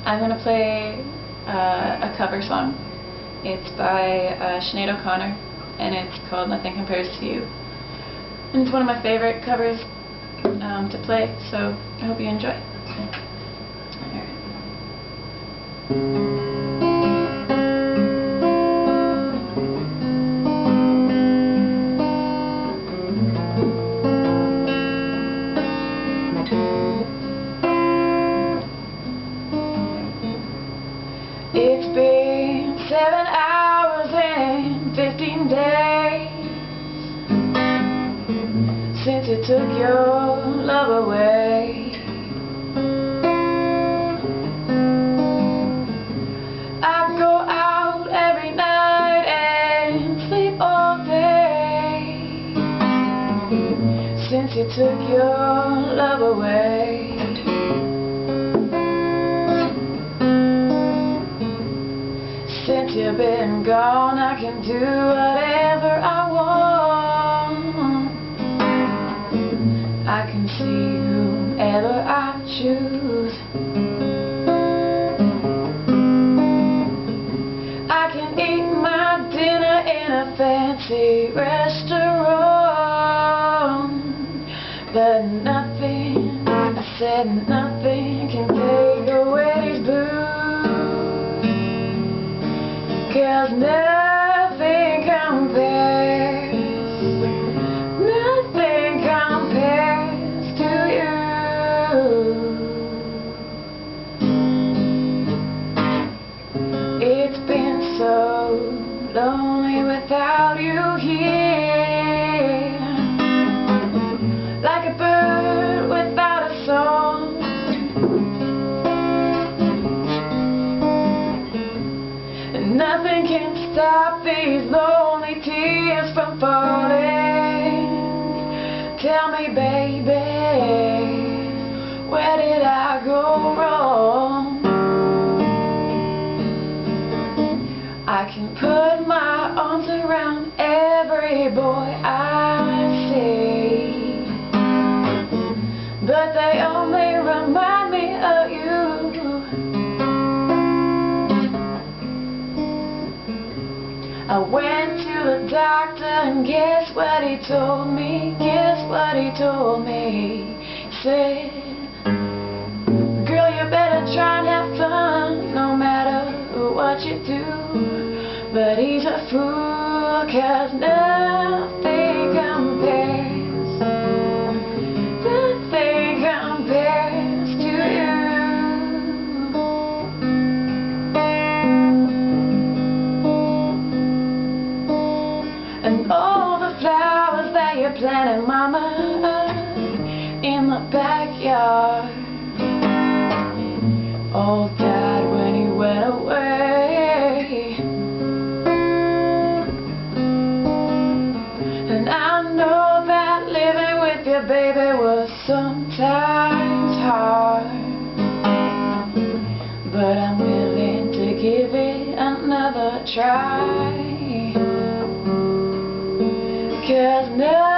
I'm going to play a cover song. It's by Sinead O'Connor, and it's called Nothing Compares to You. And it's one of my favorite covers to play, so I hope you enjoy. It's been 7 hours and 15 days since you took your love away. I go out every night and sleep all day since you took your love away. Since you've been gone, I can do whatever I want. I can see whomever I choose. I can eat my dinner in a fancy restaurant, but nothing, I said nothing can take away these blues. 'Cause nothing compares, nothing compares to you. It's been so lonely without you here, like a bird without a song. Nothing can stop these lonely tears from falling. Tell me, baby, where did I go wrong? I can put my arms around every boy I see, but they only remind me of you. I went to the doctor and guess what he told me? Guess what he told me? He said, girl, you better try and have fun no matter what you do. But he's a fool, 'cause nothing compares, nothing compares to you. And all the flowers that you planted, mama, in the backyard, all died when you went away. And I know that living with your baby was sometimes hard, but I'm willing to give it another try. 'Cause now